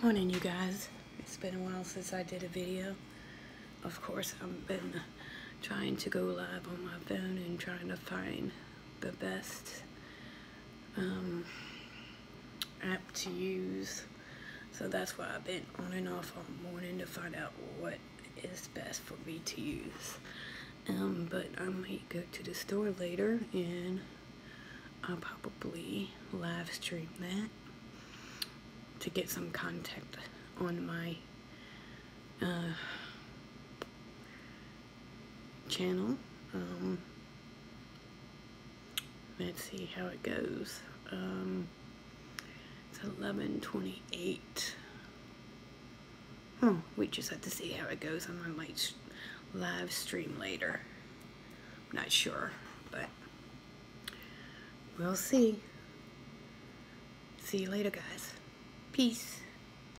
Morning, you guys. It's been a while since I did a video. Of course, I've been trying to go live on my phone and trying to find the best app to use. So that's why I've been on and off all morning to find out what is best for me to use. But I might go to the store later and I'll probably live stream that to get some content on my channel. Let's see how it goes. It's 11:28. We just have to see how it goes. I might live stream later. I'm not sure, but we'll see. See you later, guys. Peace.